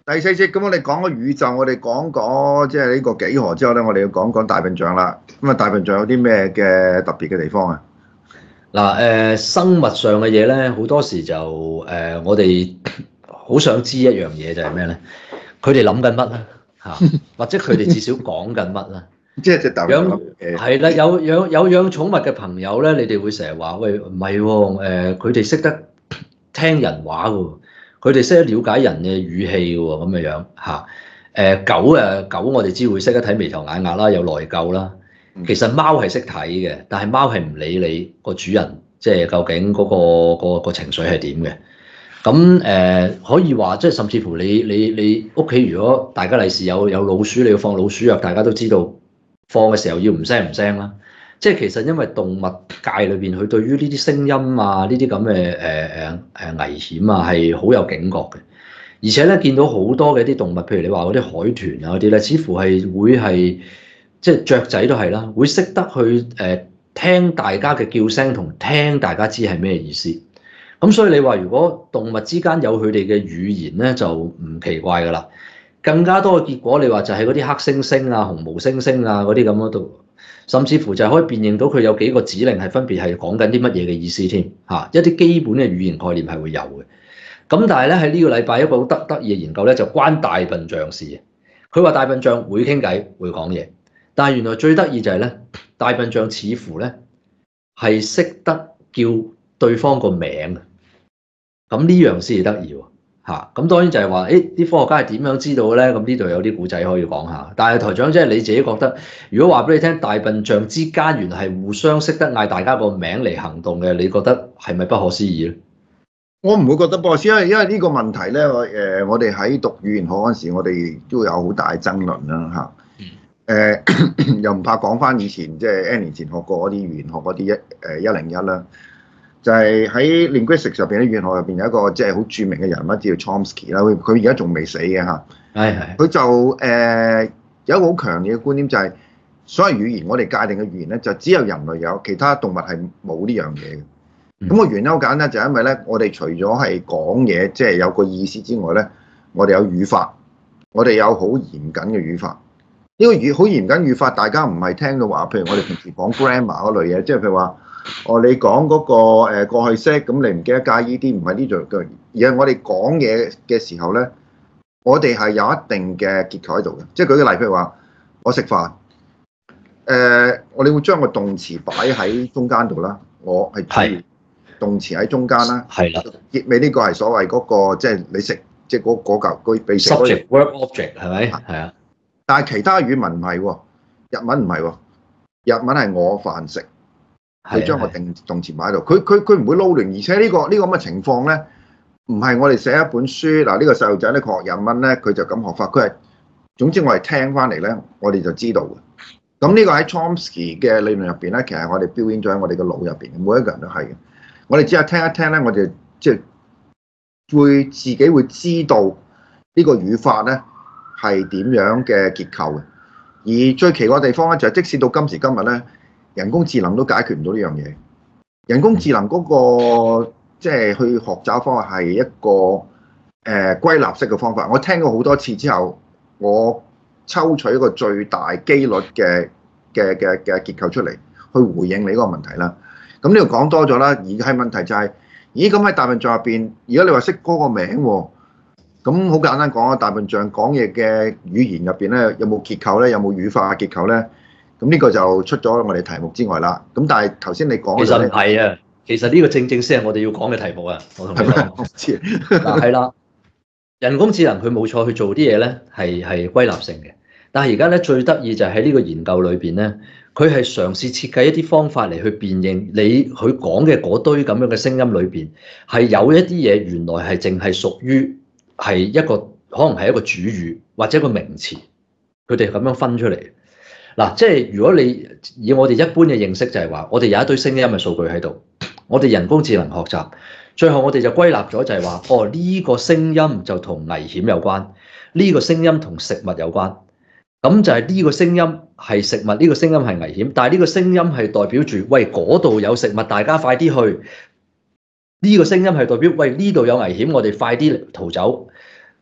第四節咁，我哋講個宇宙，我哋講講即係呢個幾何之後咧，我哋要講講大笨象啦。咁啊，大笨象有啲咩嘅特別嘅地方啊？ 嗱，生物上嘅嘢咧，好多時就我哋好想知一樣嘢就係咩咧？佢哋諗緊乜啦？嚇，或者佢哋至少講緊乜啦？ 即係隻大笨象係啦，有養寵物嘅朋友咧，你哋會成日話喂，唔係喎，佢哋識得聽人話喎，佢哋識得了解人嘅語氣喎，咁嘅樣嚇。狗我哋知會識得睇眉頭眼額啦，有內疚啦。其實貓係識睇嘅，但係貓係唔理你個主人，即係究竟個情緒係點嘅。咁可以話，即係甚至乎你屋企如果大家利是有老鼠，你要放老鼠藥，大家都知道放嘅時候要唔聲啦。即係其實因為動物界裏邊，佢對於呢啲聲音啊，呢啲咁嘅危險啊，係好有警覺嘅。而且咧，見到好多嘅啲動物，譬如你話嗰啲海豚啊嗰啲咧，似乎係會係即係雀仔都係啦，會識得去聽大家嘅叫聲同聽大家知係咩意思。咁所以你話如果動物之間有佢哋嘅語言咧，就唔奇怪噶啦。更加多嘅結果，你話就係嗰啲黑猩猩啊、紅毛猩猩啊嗰啲咁嗰度，甚至乎就係可以辨認到佢有幾個指令係分別係講緊啲乜嘢嘅意思添嚇，一啲基本嘅語言概念係會有嘅。咁但係咧喺呢個禮拜一個好得意嘅研究咧，就關大笨象事。佢話大笨象會傾偈會講嘢，但係原來最得意就係咧，大笨象似乎咧係識得叫對方個名。咁呢樣先至得意喎嚇。咁當然就係話，啲科學家係點樣知道嘅咧？咁呢度有啲古仔可以講下。但係台長，即係你自己覺得，如果話俾你聽，大笨象之間原來係互相識得嗌大家個名嚟行動嘅，你覺得係咪不可思議咧？ 我唔會覺得不可思議，因為呢個問題咧，我哋喺讀語言學嗰陣時，我哋都有好大爭論啦嚇。又唔怕講翻以前，即係 N 年前學過嗰啲語言學嗰啲101啦。就係喺 linguistics 入邊，啲語言學入邊有一個即係好著名嘅人物叫 Chomsky 啦，佢而家仲未死嘅嚇。佢就有一個好強烈嘅觀點，就係所謂語言，我哋界定嘅語言咧，就只有人類有，其他動物係冇呢樣嘢嘅。咁個原因好簡單，就係因為咧，我哋除咗係講嘢，即係有個意思之外咧，我哋有語法，我哋有好嚴謹嘅語法。呢個好嚴謹語法，大家唔係聽到話，譬如我哋平時講 grammar 嗰類嘢，即係譬如話。你講嗰個過去式，咁你唔記得加呢啲，唔係呢種嘅，而係我哋講嘢嘅時候咧，我哋係有一定嘅結構喺度嘅。即係舉個例，譬如話我食飯，我哋會將個動詞擺喺中間度啦。我係動詞喺中間啦。係啦。結尾呢個係所謂嗰個，即係你食，即係嗰嚿被食。 Subject verb object 係咪？係啊。 但係其他語文唔係喎，日文唔係喎，日文係我飯食。佢將個動詞擺喺度，佢唔會撈亂，而且呢個咁嘅情況咧，唔係我哋寫一本書嗱，呢個細路仔咧學日文咧，佢就咁學法，佢係總之我哋聽翻嚟咧，我哋就知道嘅。咁呢個喺 Chomsky 嘅理論入邊咧，其實我哋表演咗喺我哋嘅腦入邊，每一個人都係嘅。我哋只係聽一聽咧，我哋即係會自己會知道呢個語法咧係點樣嘅結構嘅。而最奇怪嘅地方咧，就係即使到今時今日咧。人工智能都解決唔到呢樣嘢。人工智能嗰個即係去學習方法係一個歸納式嘅方法。我聽過好多次之後，我抽取一個最大機率嘅結構出嚟，去回應你嗰個問題啦。咁呢度講多咗啦，而係問題就係，咦咁喺大笨象入邊，如果你話識嗰個名喎，咁好簡單講啊，大笨象講嘢嘅語言入邊咧，有冇結構咧？有冇語法結構咧？咁呢個就出咗我哋題目之外啦。咁但係頭先你講， 其實唔係啊。其實呢個正先係我哋要講嘅題目啊。我同你講， 我知嗱係啦，人工智能佢冇錯去做啲嘢咧，係歸納性嘅。但係而家咧最得意就係喺呢個研究裏邊咧，佢係嘗試設計一啲方法嚟去辨認你佢講嘅嗰堆咁樣嘅聲音裏邊係有一啲嘢原來係淨係屬於係一個可能係一個主語或者一個名詞，佢哋咁樣分出嚟。嗱，即係如果你以我哋一般嘅認識就係話，我哋有一堆聲音嘅數據喺度，我哋人工智能學習，最後我哋就歸納咗就係話，哦呢個聲音就同危險有關，呢個聲音同食物有關，咁就係呢個聲音係食物，呢個聲音係危險，但係呢個聲音係代表住，喂嗰度有食物，大家快啲去。呢個聲音係代表，喂呢度有危險，我哋快啲逃走。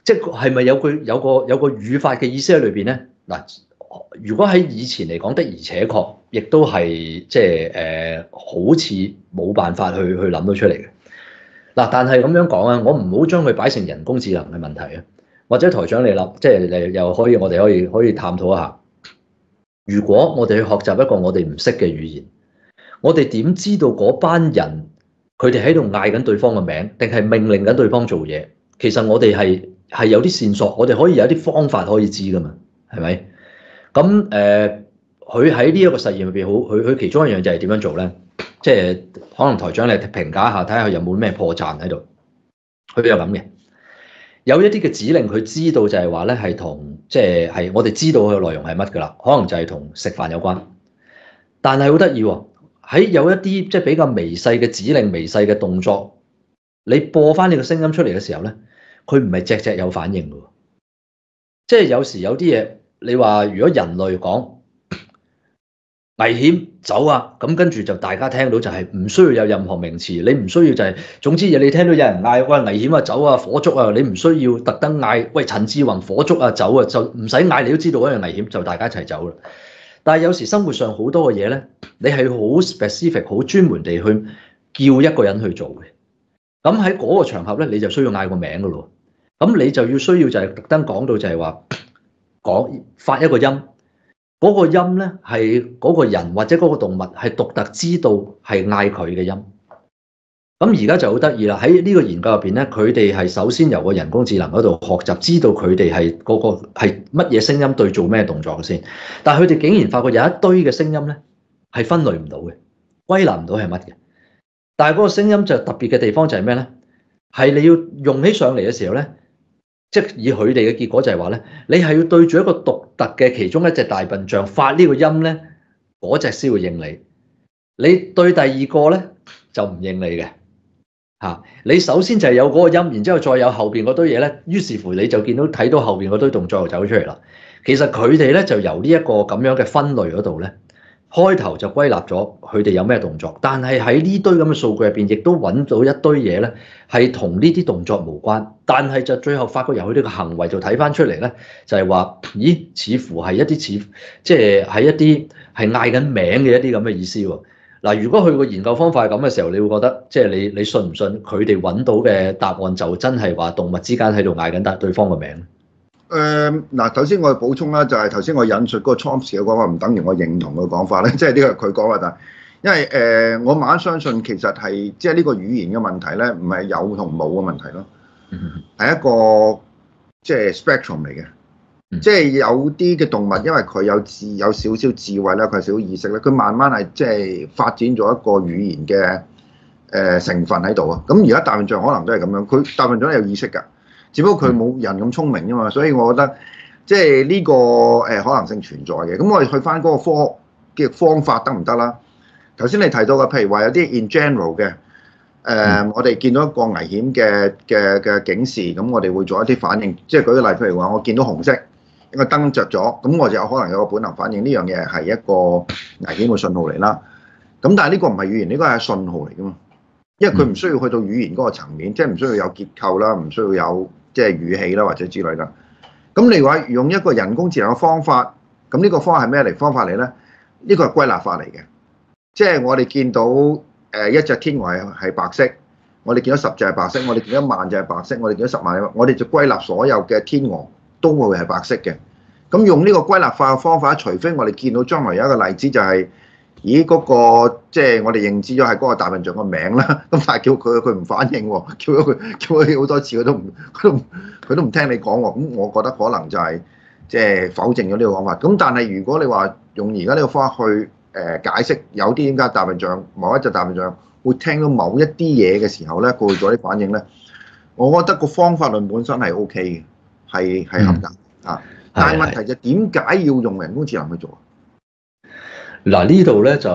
即係咪有個語法嘅意思喺裏邊咧？嗱，如果喺以前嚟講的而且確，亦都係即係好似冇辦法去諗到出嚟嘅。嗱，但係咁樣講啊，我唔好將佢擺成人工智能嘅問題啊，或者台長你諗，即係你又可以我哋可以探討一下，如果我哋去學習一個我哋唔識嘅語言，我哋點知道嗰班人佢哋喺度嗌緊對方嘅名，定係命令緊對方做嘢？其實我哋係有啲線索，我哋可以有啲方法可以知噶嘛，係咪？咁佢喺呢一個實驗入邊，佢其中一樣就係點樣做咧？即係可能台長你評價一下，睇下佢有冇咩破綻喺度。佢有咁嘅，有一啲嘅指令，佢知道就係話咧係同即係我哋知道佢嘅內容係乜噶啦，可能就係同食飯有關。但係好得意喎，喺有一啲即係比較微細嘅指令、微細嘅動作，你播翻你個聲音出嚟嘅時候咧，佢唔係隻隻有反應嘅。即係有時有啲嘢，你話如果人類講危險走啊，咁跟住就大家聽到就係唔需要有任何名詞，你唔需要就係總之你聽到有人嗌喂危險啊走啊火燭啊，你唔需要特登嗌喂陳志宏火燭啊走啊，就唔使嗌你都知道嗰樣危險，就大家一齊走啦。但係有時生活上好多嘅嘢咧，你係好 specific 好專門地去叫一個人去做嘅。咁喺嗰個場合咧，你就需要嗌個名噶咯。咁你就要需要就係特登講到就係話發一個音，嗰個音咧係嗰個人或者嗰個動物係獨特知道係嗌佢嘅音。咁而家就好得意啦，喺呢個研究入邊咧，佢哋係首先由個人工智能嗰度學習，知道佢哋係嗰個係乜嘢聲音對做咩動作嘅先。但係佢哋竟然發覺有一堆嘅聲音咧係分類唔到嘅，歸納唔到係乜嘅。但係嗰個聲音就特別嘅地方就係咩咧？係你要用起上嚟嘅時候咧，即係以佢哋嘅結果就係話咧，你係要對住一個獨特嘅其中一隻大笨象發呢個音咧，嗰隻先會應你。你對第二個咧就唔應你嘅。你首先就係有嗰個音，然之後再有後邊嗰堆嘢咧，於是乎你就睇到後邊嗰堆動作就走出嚟啦。其實佢哋咧就由呢一個咁樣嘅分類嗰度咧，開頭就歸納咗佢哋有咩動作，但係喺呢堆咁嘅數據入邊，亦都揾到一堆嘢咧係同呢啲動作無關，但係就最後發覺由佢哋嘅行為就睇翻出嚟咧，就係話，咦，似乎係一啲即係喺一啲係嗌緊名嘅一啲咁嘅意思喎。嗱，如果佢個研究方法係咁嘅時候，你會覺得即係你信唔信佢哋揾到嘅答案就真係話動物之間喺度嗌緊對方嘅名？ 嗱，頭先我補充啦，就係頭先我引述嗰個 Chomsky 嘅講法，唔等於我認同佢講法咧，即係呢個佢講法，但係因為我慢慢相信其實係即係呢個語言嘅問題咧，唔係有同冇嘅問題咯，係一個即係 spectrum 嚟嘅。即係有啲嘅動物，因為佢有少少智慧啦，佢有少少意識咧，佢慢慢係即係發展咗一個語言嘅成分喺度啊。咁而家大笨象可能都係咁樣，佢大笨象有意識㗎，只不過佢冇人咁聰明啫嘛。所以我覺得即係呢個可能性存在嘅。咁我哋去翻嗰個科學嘅方法得唔得啦？頭先你提到嘅，譬如話有啲 in general 嘅我哋見到一個危險嘅警示，咁我哋會做一啲反應。即係舉個例，譬如話我見到紅色，一個燈着咗，咁我就有可能有個本能反應，呢樣嘢係一個危險嘅信號嚟啦。咁但係呢個唔係語言，呢個係信號嚟噶嘛，因為佢唔需要去到語言嗰個層面，即係唔需要有結構啦，唔需要有即係語氣啦或者之類啦。咁你話用一個人工智能嘅方法，咁呢個方法係咩方法嚟咧？呢個係歸納法嚟嘅，即係我哋見到一隻天鵝係白色，我哋見到10隻係白色，我哋見到1萬隻係白色，我哋見到10萬，我哋就歸納所有嘅天鵝都會係白色嘅。咁用呢個歸納法嘅方法，除非我哋見到將來有一個例子就係，咦嗰個即係我哋認知咗係嗰個大笨象個名啦，咁但係叫佢唔反應喎，叫佢好多次佢都唔聽你講喎，咁我覺得可能就係即係否認咗呢個講法。咁但係如果你話用而家呢個方法去解釋有啲點解大笨象某一隻大笨象會聽到某一啲嘢嘅時候咧，佢會做啲反應咧，我覺得個方法論本身係 OK 嘅，係合格啊。但係問題就點解要用人工智能去做？ 嗱，呢度咧就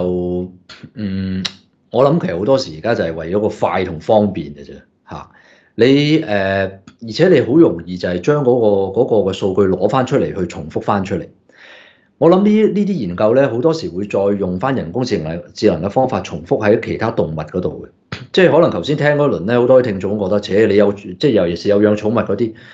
我諗其實好多時而家就係為咗個快同方便嘅啫嚇。你而且你好容易就係將嗰個嘅數據攞翻出嚟去重複翻出嚟。我諗呢啲研究咧好多時會再用翻人工智能嘅方法重複喺其他動物嗰度嘅。即係可能頭先聽嗰輪咧，好多聽眾覺得，你有即係尤其是有養寵物嗰啲。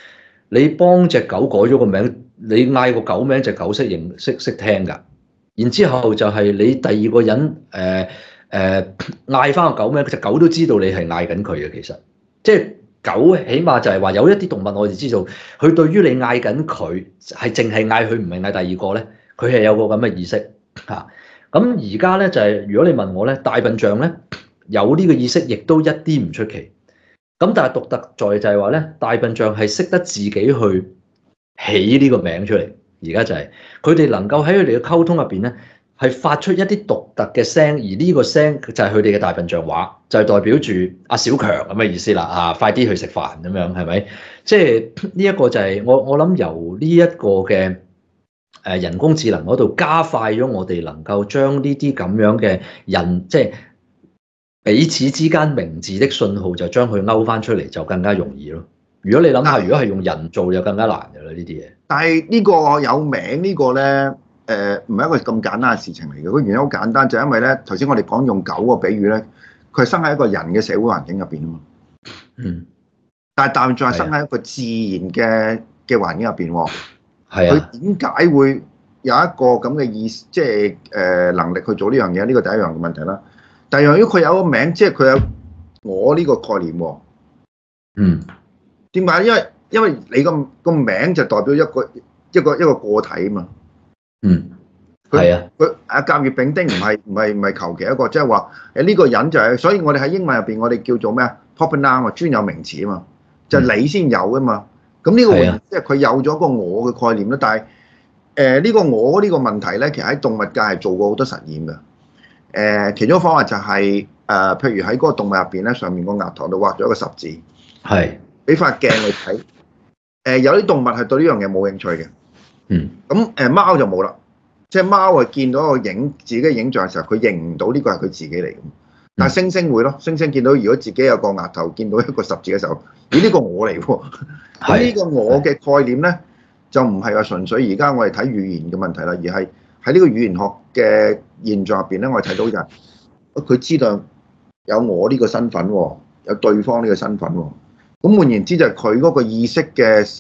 你幫隻狗改咗個名，你嗌個狗名，隻狗識聽㗎。然之後就係你第二個人嗌翻個狗名，隻狗都知道你係嗌緊佢嘅。其實即係狗，起碼就係話有一啲動物我哋知道，佢對於你嗌緊佢係淨係嗌佢，唔係嗌第二個咧，佢係有個咁嘅意識嚇。咁而家咧就係如果你問我咧，大笨象咧有呢個意識，亦都一啲唔出奇。咁但係獨特在就係話咧，大笨象係識得自己去起呢個名出嚟。而家就係佢哋能夠喺佢哋嘅溝通入邊咧，係發出一啲獨特嘅聲，而呢個聲就係佢哋嘅大笨象話，就係代表住阿小強咁嘅意思啦。啊，快啲去食飯咁樣，係咪？即係呢一個就係我諗由呢一個嘅人工智能嗰度加快咗我哋能夠將呢啲咁樣嘅人，即係彼此之間明智的信號，就將佢勾翻出嚟，就更加容易咯。如果你諗下，如果係用人做，就更加難嘅啦呢啲嘢。 但係呢個有名呢個咧，唔係一個咁簡單嘅事情嚟嘅。個原因好簡單，就係因為咧，頭先我哋講用狗個比喻咧，佢係生喺一個人嘅社會環境入邊啊嘛。 嗯。 但係大笨象係生喺一個自然嘅環境入邊喎。 係啊。 佢點解會有一個咁嘅意思，即係能力去做呢樣嘢？呢個第一樣嘅問題啦。第二樣，如果佢有個名，即係佢有我呢個概念喎。 嗯。 點解？因為你個名就代表一個個體啊嘛。 嗯。係啊。 佢甲乙丙丁唔係求其一個，即係話呢個人就係，所以我哋喺英文入邊我哋叫做咩啊 ？proper noun 啊，專有名詞啊嘛，就係你先有㗎嘛。咁呢個即係佢有咗個我嘅概念啦。但係呢個我呢個問題咧，其實喺動物界係做過好多實驗嘅。其中一個方法就係譬如喺嗰個動物入邊咧，上面個額頭度畫咗一個十字。 係。 俾塊鏡去睇，有啲動物係對呢樣嘢冇興趣嘅。 嗯。 咁貓就冇啦，即係貓係見到個自己嘅影像嘅時候，佢認唔到呢個係佢自己嚟嘅。但係猩猩會咯，猩猩見到如果自己有個額頭，見到一個十字嘅時候，咦呢個我嚟喎。咁呢個我嘅概念咧，就唔係話純粹而家我哋睇語言嘅問題啦，而係喺呢個語言學嘅現象入邊咧，我哋睇到就係佢知道有我呢個身份喎，有對方呢個身份喎。咁換言之，就係佢嗰個意識嘅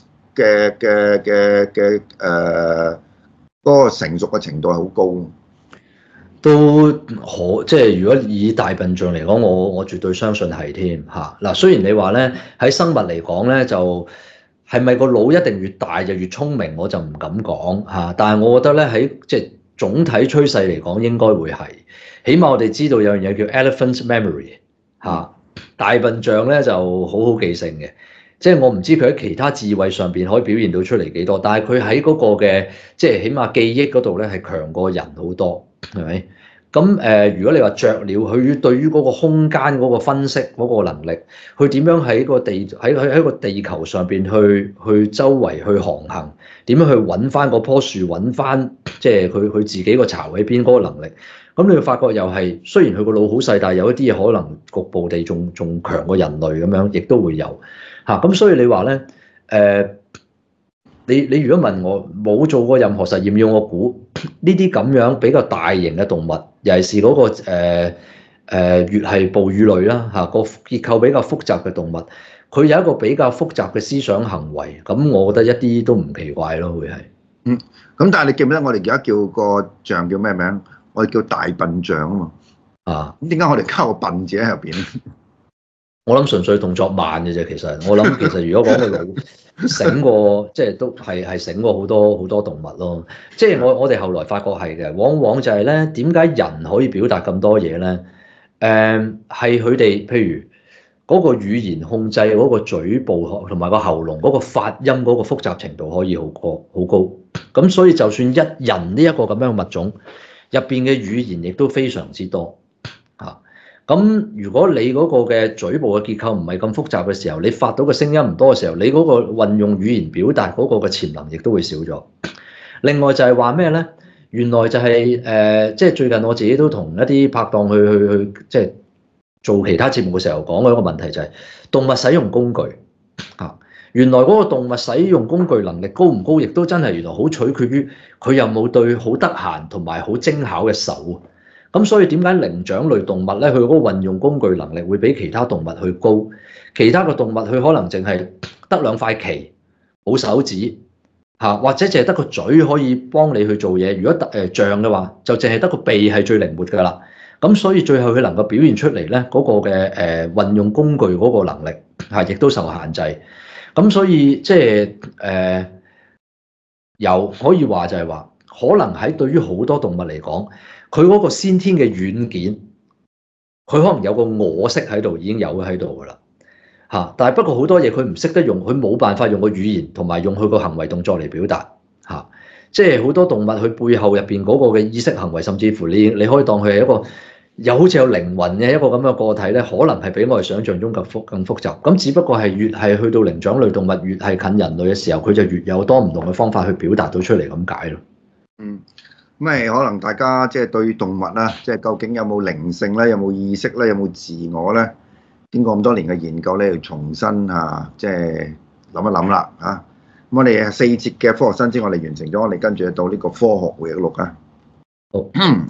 嗰個成熟嘅程度係好高。 都可即係如果以大笨象嚟講，我絕對相信係添嚇。嗱，雖然你話咧喺生物嚟講咧，就係咪個腦一定越大就越聰明，我就唔敢講嚇。但係我覺得咧喺即係總體趨勢嚟講，應該會係。起碼我哋知道有樣嘢叫 elephant memory 嚇。大笨象咧就好好記性嘅，即係我唔知佢喺其他智慧上邊可以表現到出嚟幾多，但係佢喺嗰個嘅即係起碼記憶嗰度咧係強過人好多，係咪？咁如果你話雀鳥，佢對於嗰個空間嗰個分析嗰個能力，佢點樣喺個地球上邊去周圍去航行，點樣去揾翻嗰棵樹，揾翻即係佢自己個巢喺邊嗰個能力？咁你會發覺又係，雖然佢個腦好細，但係有一啲嘢可能局部地仲強過人類咁樣，亦都會有嚇。咁所以你話咧，你如果問我冇做過任何實驗，要我估呢啲咁樣比較大型嘅動物，尤其是嗰個越係哺乳類啦嚇，個結構比較複雜嘅動物，佢有一個比較複雜嘅思想行為，咁我覺得一啲都唔奇怪咯，會係。 咁但係你記唔記得我哋而家叫個象叫咩名？我哋叫大笨象啊嘛。啊。咁點解我哋加個笨字喺入邊咧？ 我諗純粹動作慢嘅啫，其實我諗其實如果講個腦醒過，即係都係醒過好多動物咯。即係我哋後來發覺係嘅，往往就係咧，點解人可以表達咁多嘢咧？係佢哋譬如嗰個語言控制嗰個嘴部同埋個喉嚨嗰個發音嗰個複雜程度可以好高。咁所以就算人呢一個咁樣嘅物種入邊嘅語言亦都非常之多嚇。咁如果你嗰個嘅嘴部嘅結構唔係咁複雜嘅時候，你發到嘅聲音唔多嘅時候，你嗰個運用語言表達嗰個嘅潛能亦都會少咗。另外就係話咩咧？原來就係即係最近我自己都同一啲拍檔去即係做其他節目嘅時候講嘅一個問題就係動物使用工具嚇。原來嗰個動物使用工具能力高唔高，亦都真係原來好取決於佢有冇對好得閒同埋好精巧嘅手。咁所以點解靈長類動物咧，佢嗰個運用工具能力會比其他動物去高？其他嘅動物佢可能淨係得兩塊鰭， 冇手指嚇，或者淨係得個嘴可以幫你去做嘢。如果象嘅話，就淨係得個鼻係最靈活㗎啦。咁所以最後佢能夠表現出嚟咧，嗰個嘅運用工具嗰個能力係亦都受限制。咁所以即係又可以話就係話，可能喺對於好多動物嚟講，佢嗰個先天嘅軟件，佢可能有個我識喺度，已經有喺度㗎啦嚇。但係不過好多嘢佢唔識得用，佢冇辦法用個語言同埋用佢個行為動作嚟表達嚇。即係好多動物佢背後入邊嗰個嘅意識行為，甚至乎你可以當佢係一個好似有靈魂嘅一個咁嘅個體咧，可能係比我哋想象中更複雜。咁只不過係越係去到靈長類動物，越係近人類嘅時候，佢就越有多唔同嘅方法去表達到出嚟咁解咯。 咁可能大家即係對動物啦，即係究竟有冇靈性咧，有冇意識咧，有冇自我咧？經過咁多年嘅研究咧，要重新即係諗一諗啦嚇。咁我哋4節嘅科學新知，我哋完成咗，我哋跟住到呢個科學回憶錄啊。好。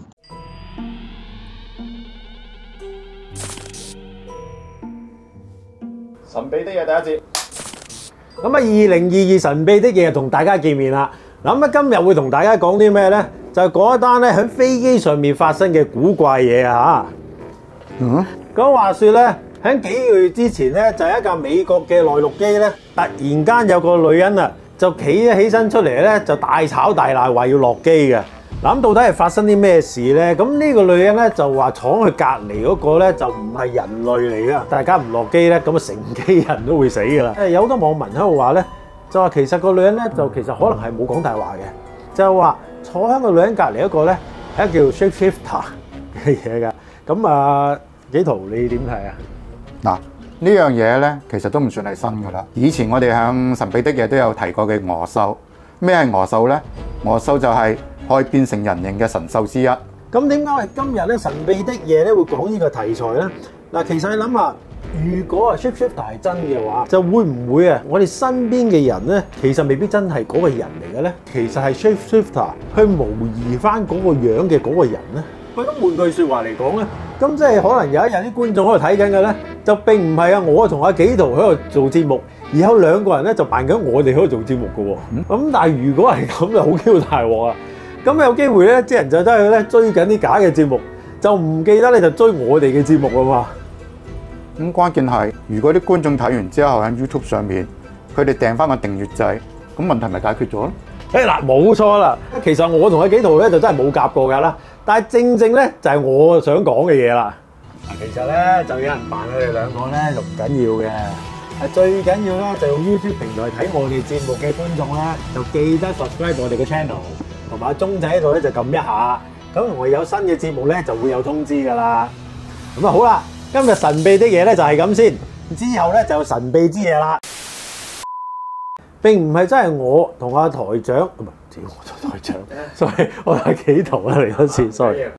神秘的嘢第一節，咁2022神秘的嘢同大家見面啦。咁今日會同大家講啲咩咧？就係講一單咧喺飛機上面發生嘅古怪嘢啊嚇。咁話說咧，喺幾個月之前咧，就係一架美國嘅內陸機咧，突然間有個女人啊，就企咗起身出嚟咧，就大吵大鬧話要落機嘅。咁到底係發生啲咩事咧？咁呢個女人咧就話闖去隔離嗰個咧就唔係人類嚟噶，大家唔落機咧，咁啊成機人都會死噶啦。有好多網民喺度話咧，就話其實個女人咧就其實可能係冇講大話嘅，就係話坐喺個女人隔離嗰個咧係一個叫 shapeshifter 嘅嘢噶。咁紀陶你點睇啊？ 嗱，呢樣嘢咧其實都唔算係新噶啦。以前我哋喺神秘的嘢都有提過嘅鵝獸。咩係鵝獸咧？鵝獸就係可以變成人形嘅神獸之一。咁點解我哋今日咧神秘的嘢咧會講呢個題材咧？嗱，其實你諗下，如果shapeshifter 係真嘅話，就會唔會我哋身邊嘅人咧，其實未必真係嗰個人嚟嘅咧？其實係 shapeshifter 去模擬翻嗰個樣嘅嗰個人咧？喂，咁換句説話嚟講咧，咁即係可能有一日啲觀眾喺度睇緊嘅咧，就並唔係我同阿紀陶喺度做節目，而有兩個人咧就扮緊我哋喺度做節目嘅喎。咁但係如果係咁就好 Q 大鑊啊！咁有機會咧，啲人就走去咧追緊啲假嘅節目，就唔記得咧就追我哋嘅節目啊嘛。咁關鍵係，如果啲觀眾睇完之後喺 YouTube 上面，佢哋訂翻個訂閱制，咁問題咪解決咗咯？ 嗱，冇錯啦。其實我同阿紀陶咧就真係冇夾過㗎啦。但係正正咧就係我想講嘅嘢啦。其實咧就有人扮佢哋兩個咧就唔緊要嘅。最緊要咧就用 YouTube 平台睇我哋節目嘅觀眾咧，就記得 subscribe 我哋嘅 channel， 同埋鐘仔喺度咧就撳一下。咁我有新嘅節目咧就會有通知㗎啦。咁好啦，今日神秘的嘢咧就係咁先，之後咧就有神秘之嘢啦。並唔係真係我同阿台長，唔係，我做台長，sorry，我係紀陶啦嚟嗰次 ，sorry。